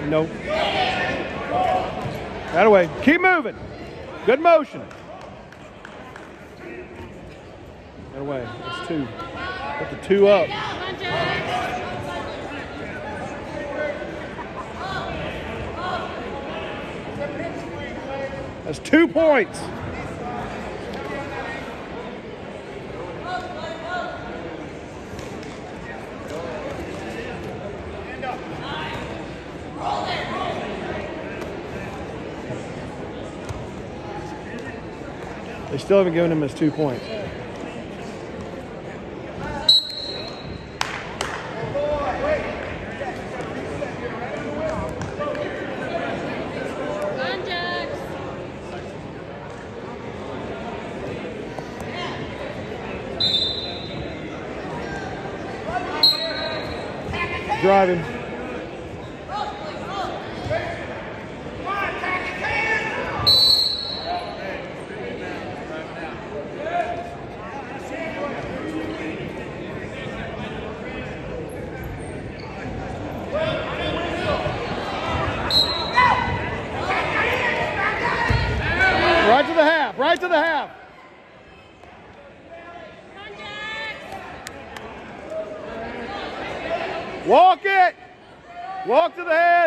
Nope. That way. Keep moving. Good motion. That way. That's 2. Put the 2 up. That's 2 points. They still haven't given him his 2 points. Driving. Right to the half, right to the half. Walk it. Walk to the head.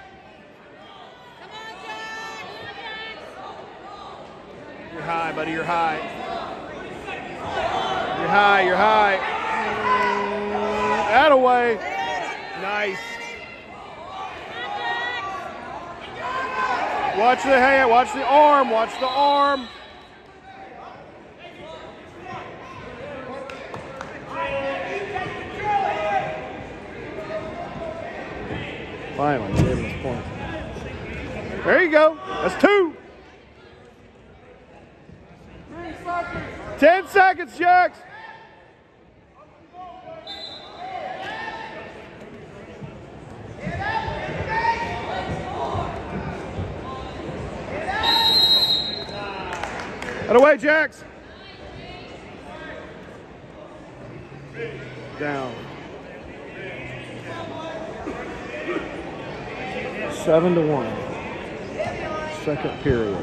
You're high, buddy, you're high. You're high, you're high. Attaway. Nice. Watch the hand, watch the arm, watch the arm. Finally, gave him his points. There you go. That's 2. 10 seconds, Jax. Out of the way, Jax. Down. 7-1. Second period.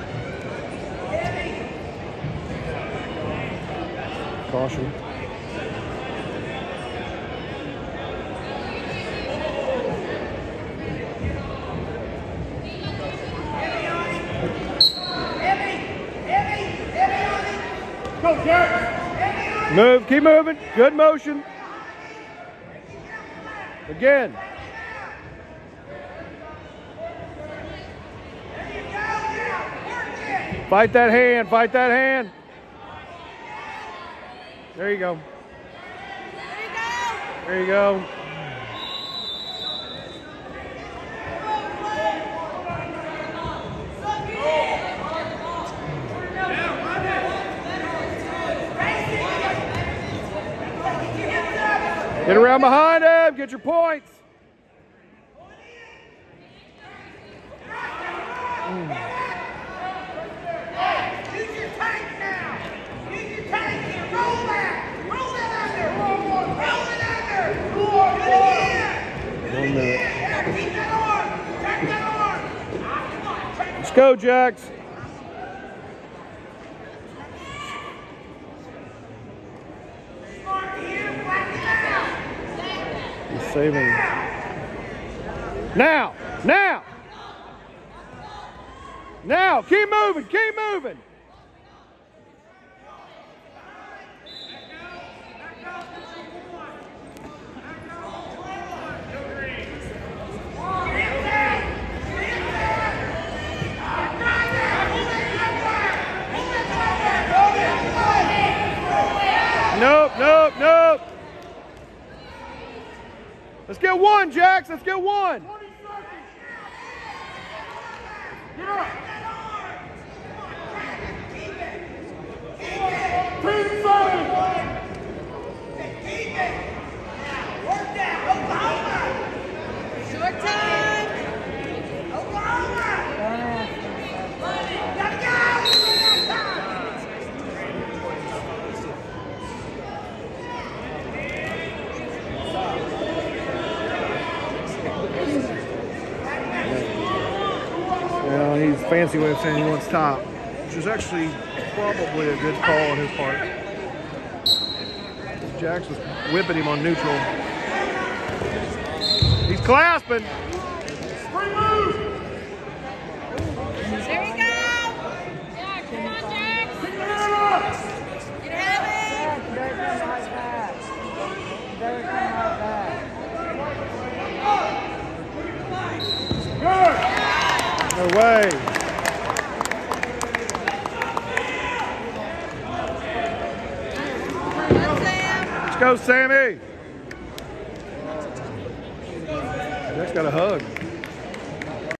Caution. Move, keep moving. Good motion. Again. Fight that hand, fight that hand. There you go. There you go. Get around behind him, get your points. Use your tank now. Use your tank and roll that. Roll that under. Roll it under. 1 minute. Yeah, keep that arm. Track that arm. Let's go, Jax. He's saving. Now, now. Now, keep moving, keep moving. Nope, nope, nope. Let's get 1, Jax. Let's get 1. Get up. 10 seconds. Keep it. Work that. Oklahoma. Short time. Oklahoma. Gotta go. fancy way of saying he wants top, which is actually probably a good call on his part. Jax was whipping him on neutral. He's clasping. There you go. Yeah, come on, Jax. Get heavy. No way. Let's go, Sammy. Jack's got a hug.